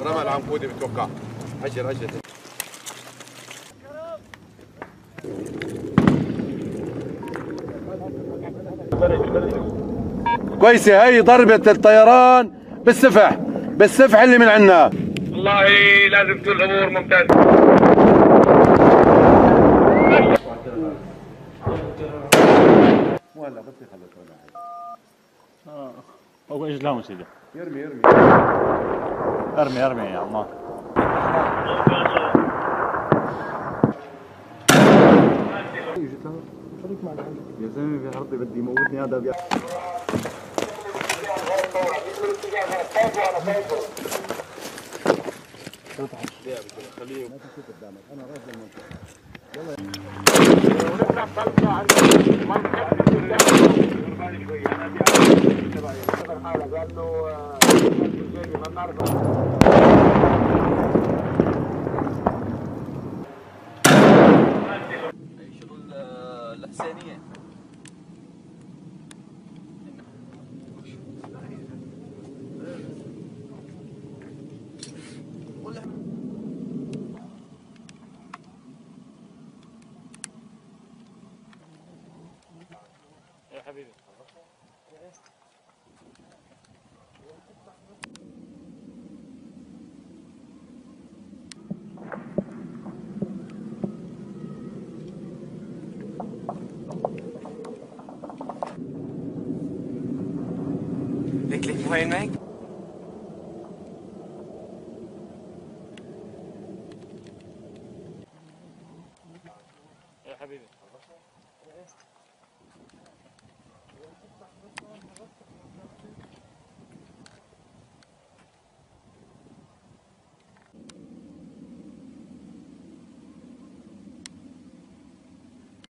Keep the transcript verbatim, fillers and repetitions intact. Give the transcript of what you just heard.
رمى العنقودي بتوقع. عشر عشر. كويسة هي ضربة الطيران بالسفح بالسفح اللي من عنا. والله لازم تكون الامور ممتازة. ولا بس يخلص ولا حاجة. اه هو ايش لهم سيدي؟ يرمي يرمي ارمي ارمي يا عمار. يا زلمه في عرضي بدي يموتني هذا بيع. خليه ما تشوف قدامك انا راجل المنطقه. يلا ونطلع طلقه عند المنطقه شوي انا بدي احاول قال له